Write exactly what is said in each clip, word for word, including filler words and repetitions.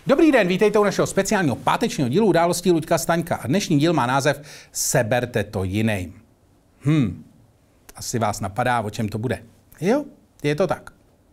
Dobrý den, vítejte u našeho speciálního pátečního dílu Událostí Luďka Staňka. A dnešní díl má název Seberte to jiným. Hm, asi vás napadá, o čem to bude. Jo, je to tak.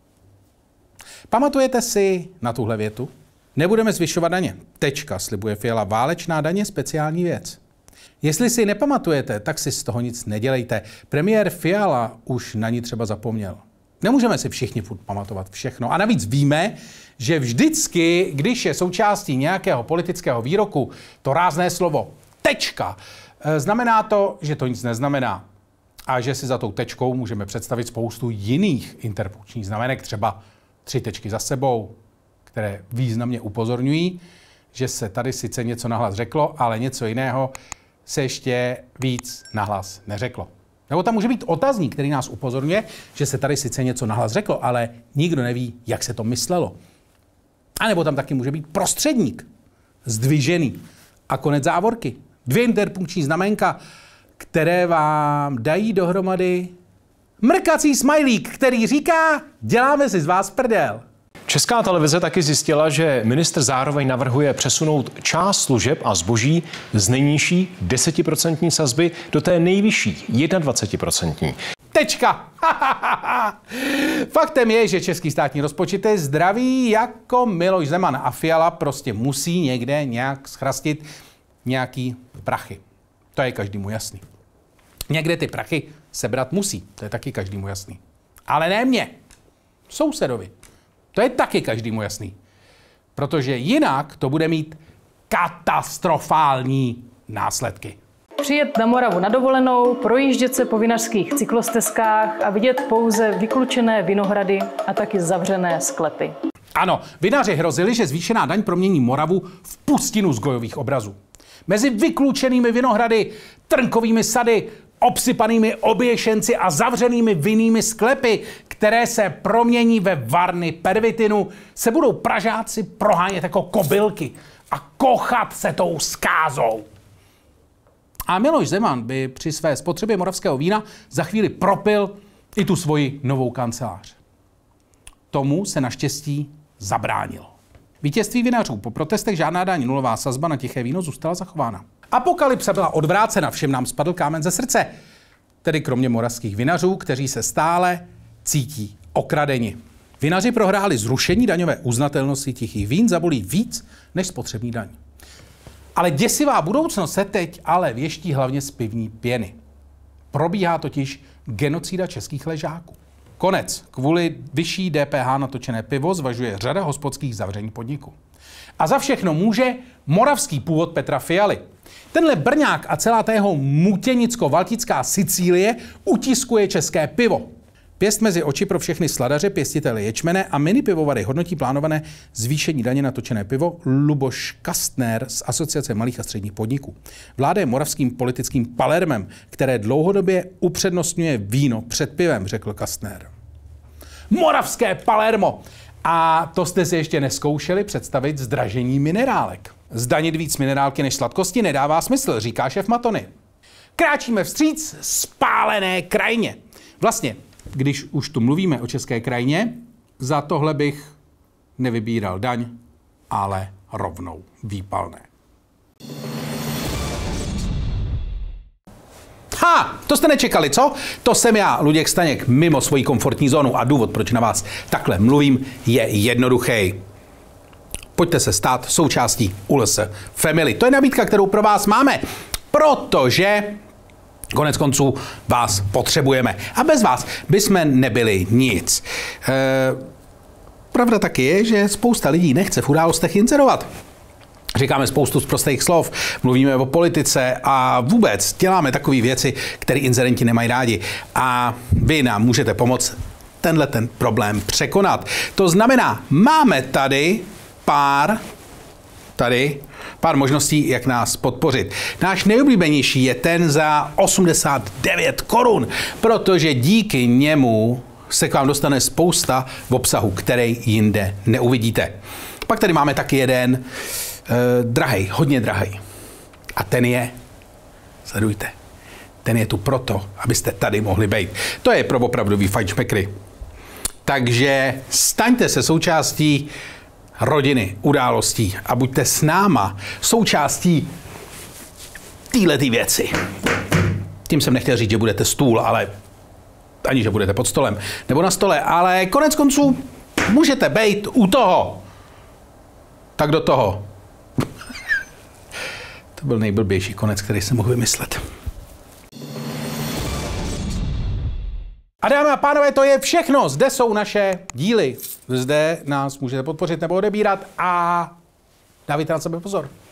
Pamatujete si na tuhle větu? Nebudeme zvyšovat daně. Tečka, slibuje Fiala. Válečná daně, speciální věc. Jestli si nepamatujete, tak si z toho nic nedělejte. Premiér Fiala už na ní třeba zapomněl. Nemůžeme si všichni furt pamatovat všechno. A navíc víme, že vždycky, když je součástí nějakého politického výroku to rázné slovo tečka, znamená to, že to nic neznamená. A že si za tou tečkou můžeme představit spoustu jiných interpunkčních znamenek, třeba tři tečky za sebou, které významně upozorňují, že se tady sice něco nahlas řeklo, ale něco jiného se ještě víc nahlas neřeklo. Nebo tam může být otazník, který nás upozorňuje, že se tady sice něco nahlas řeklo, ale nikdo neví, jak se to myslelo. A nebo tam taky může být prostředník, zdvižený. A konec závorky. Dvě interpunkční znamenka, které vám dají dohromady mrkací smajlík, který říká, děláme si z vás prdel. Česká televize taky zjistila, že ministr zároveň navrhuje přesunout část služeb a zboží z nejnižší desetiprocentní sazby do té nejvyšší jednadvacetiprocentní. Tečka. Faktem je, že český státní rozpočet je zdravý jako Miloš Zeman a Fiala prostě musí někde nějak schrastit nějaký prachy. To je každému jasný. Někde ty prachy sebrat musí, to je taky každému jasný. Ale ne mě, sousedovi. To je taky každému jasný. Protože jinak to bude mít katastrofální následky. Přijet na Moravu na dovolenou, projíždět se po vinařských cyklostezkách a vidět pouze vyklučené vinohrady a taky zavřené sklepy. Ano, vinaři hrozili, že zvýšená daň promění Moravu v pustinu zgojových obrazů. Mezi vyklučenými vinohrady, trnkovými sady, obsypanými oběšenci a zavřenými vinnými sklepy, které se promění ve varny pervitinu, se budou Pražáci prohánět jako kobylky a kochat se tou skázou. A Miloš Zeman by při své spotřebě moravského vína za chvíli propil i tu svoji novou kancelář. Tomu se naštěstí zabránilo. Vítězství vinařů. Po protestech žádná daň, nulová sazba na tiché víno zůstala zachována. Apokalypsa byla odvrácena, všem nám spadl kámen ze srdce. Tedy kromě moravských vinařů, kteří se stále cítí okradeni. Vinaři prohráli zrušení daňové uznatelnosti tichých vín, zabolí víc než spotřební daň. Ale děsivá budoucnost se teď ale věští hlavně z pivní pěny. Probíhá totiž genocida českých ležáků. Konec. Kvůli vyšší D P H na točené pivo zvažuje řada hospodských zavření podniků. A za všechno může moravský původ Petra Fialy. Tenhle Brňák a celá ta jeho mutěnicko-valtická Sicílie utiskuje české pivo. Pěst mezi oči pro všechny sladaře, pěstitele ječmene a mini pivovary hodnotí plánované zvýšení daně na točené pivo Luboš Kastner z Asociace malých a středních podniků. Vláda je moravským politickým Palermem, které dlouhodobě upřednostňuje víno před pivem, řekl Kastner. Moravské Palermo! A to jste si ještě nezkoušeli představit zdražení minerálek. Zdanit víc minerálky než sladkosti nedává smysl, říká šéf Matony. Kráčíme vstříc spálené krajině. Vlastně, když už tu mluvíme o české krajině, za tohle bych nevybíral daň, ale rovnou výpalné. Ha, to jste nečekali, co? To jsem já, Luděk Staněk, mimo svoji komfortní zónu a důvod, proč na vás takhle mluvím, je jednoduchý. Pojďte se stát součástí U L S Family. To je nabídka, kterou pro vás máme, protože konec konců vás potřebujeme. A bez vás bychom nebyli nic. E, pravda taky je, že spousta lidí nechce v Událostech inzerovat. Říkáme spoustu prostých slov, mluvíme o politice a vůbec děláme takové věci, které inzerenti nemají rádi. A vy nám můžete pomoct tenhle ten problém překonat. To znamená, máme tady pár, tady pár možností, jak nás podpořit. Náš nejoblíbenější je ten za osmdesát devět korun, protože díky němu se k vám dostane spousta v obsahu, který jinde neuvidíte. Pak tady máme taky jeden Uh, drahej, hodně drahej. A ten je, sledujte, ten je tu proto, abyste tady mohli být. To je pro opravdový fajnšmekry. Takže staňte se součástí rodiny, událostí a buďte s náma součástí téhletý věci. Tím jsem nechtěl říct, že budete stůl, ale ani že budete pod stolem nebo na stole, ale konec konců můžete být u toho. Tak do toho. To byl nejblbější konec, který jsem mohl vymyslet. A dámy a pánové, to je všechno. Zde jsou naše díly. Zde nás můžete podpořit nebo odebírat a dávajte na sebe pozor.